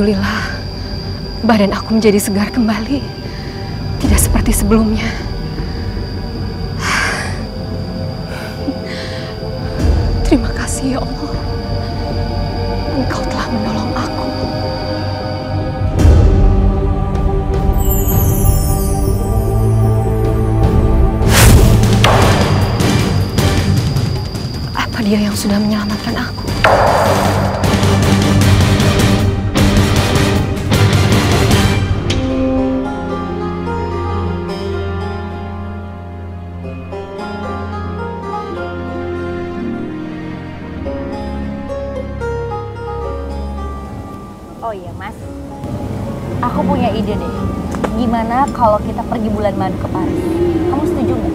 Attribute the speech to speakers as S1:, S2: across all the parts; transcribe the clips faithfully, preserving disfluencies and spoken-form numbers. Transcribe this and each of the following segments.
S1: Alhamdulillah, badan aku menjadi segar kembali. Tidak seperti sebelumnya. Terima kasih ya Allah. Engkau telah menolong aku. Apa dia yang sudah menyelamatkan aku?
S2: Oh iya Mas, aku punya ide deh. Gimana kalau kita pergi bulan madu ke Paris? Kamu setuju nggak?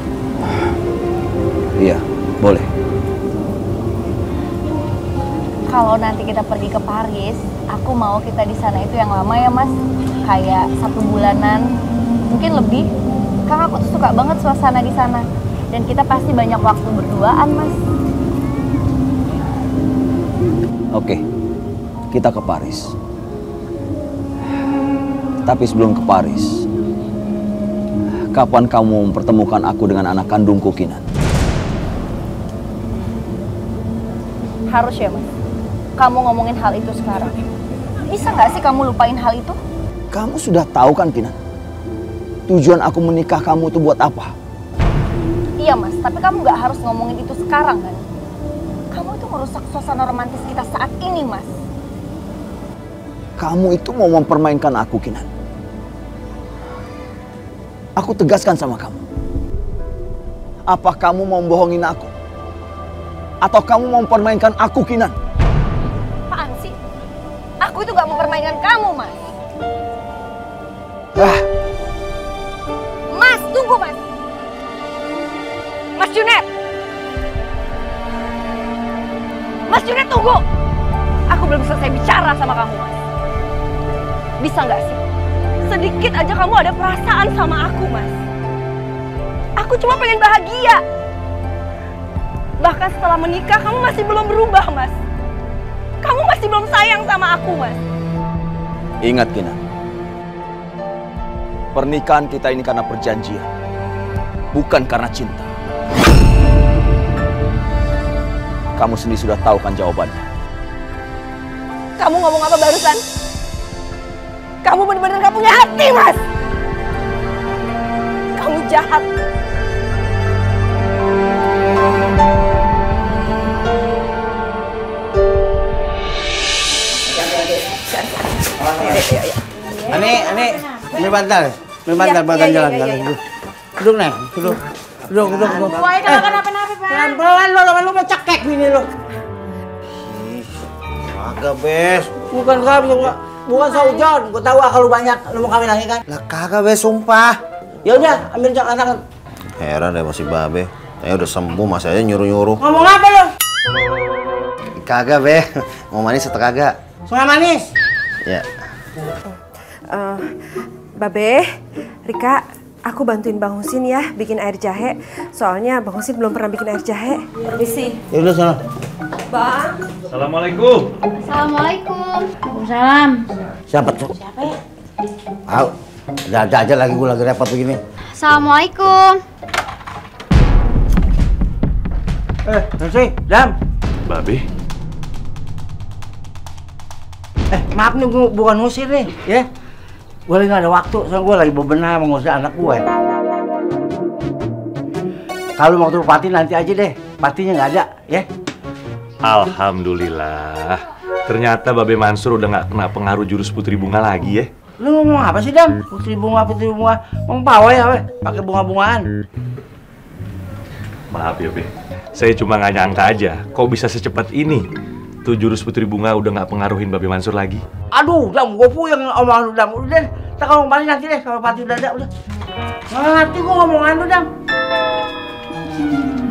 S3: Iya, boleh.
S2: Kalau nanti kita pergi ke Paris, aku mau kita di sana itu yang lama ya Mas. Kayak satu bulanan, mungkin lebih. Karena aku tuh suka banget suasana di sana. Dan kita pasti banyak waktu berduaan Mas.
S3: Oke, kita ke Paris. Tapi sebelum ke Paris, kapan kamu mempertemukan aku dengan anak kandungku, Kinan?
S2: Harus ya Mas. Kamu ngomongin hal itu sekarang. Bisa nggak sih kamu lupain hal itu?
S3: Kamu sudah tahu kan, Kinan? Tujuan aku menikah kamu itu buat apa?
S2: Iya Mas, tapi kamu nggak harus ngomongin itu sekarang kan? Kamu itu merusak suasana romantis kita saat ini, Mas.
S3: Kamu itu mau mempermainkan aku, Kinan. Aku tegaskan sama kamu. Apa kamu mau membohongin aku? Atau kamu mau mempermainkan aku, Kinan?
S2: Apaan sih? Aku itu gak mempermainkan kamu, Mas.
S3: Ah.
S2: Mas, tunggu, Mas. Mas Junet. Mas Junet, tunggu. Aku belum selesai bicara sama kamu, Mas. Bisa nggak sih? Sedikit aja kamu ada perasaan sama aku, Mas. Aku cuma pengen bahagia. Bahkan setelah menikah, kamu masih belum berubah, Mas. Kamu masih belum sayang sama aku, Mas.
S3: Ingat, Kinan. Pernikahan kita ini karena perjanjian. Bukan karena cinta. Kamu sendiri sudah tahu kan jawabannya.
S2: Kamu ngomong apa barusan? Kamu benar-benar gak punya hati, Mas. Kamu jahat.
S4: Ane, ane, ambil bantal, ambil bantal, bantal jalan, jalan. Duduk nih, duduk, duduk, duduk, duduk.
S5: Wah, itu nggak kenapa-napa, Pak.
S4: Pelan-pelan lo, lo mau cekek gini lo.
S6: Kagak, Bes.
S4: Bukan kami, bukan, bukan saujon. Gue tahu kalau banyak lo mau kawin lagi kan.
S6: Lah kagak, Bes, sumpah.
S4: Ya udah, ambil jak anak.
S6: Heran deh masih babe. Saya udah sembuh, masih aja nyuruh-nyuruh.
S4: Ngomong apa lo?
S6: Kagak, Be. Mau manis atau kagak?
S4: Sungai manis.
S6: Ya.
S5: Uh, Babe, Rika, aku bantuin Bang Husin ya bikin air jahe. Soalnya Bang Husin belum pernah bikin air jahe. Permisi.
S4: Ya udah sana.
S5: Bang.
S7: Assalamualaikum.
S5: Assalamualaikum. Waalaikumsalam.
S4: Siapa tuh?
S5: Siapa ya?
S4: Tahu. Ada-ada aja lagi gue lagi repot begini.
S5: Assalamualaikum.
S4: Eh, Nancy, Dam.
S7: Babe.
S4: Eh, maaf nih, gue bukan ngusir nih, ya. Gue lagi gak ada waktu, soalnya gue lagi bebenah mengusir anak gue. Kalau waktu pati nanti aja deh, patinya nggak ada, ya.
S7: Alhamdulillah. Ternyata Babe Mansur udah nggak kena pengaruh jurus Putri Bunga lagi ya.
S4: Lu ngomong apa sih, Dam? Putri bunga, putri bunga, ngomong pawai ya, weh, pakai bunga-bungaan.
S7: Maaf ya, Be. Saya cuma nggak nyangka aja, kok bisa secepat ini. Tuh jurus Putri Bunga udah nggak pengaruhin Babe Mansur lagi.
S4: Aduh, Dam, gue puyeng omongan lu, Dam. Udah deh, kita ngomong balik nanti deh, kalau pati udah ada, udah. Nggak ngerti gue ngomongan lu, Dam.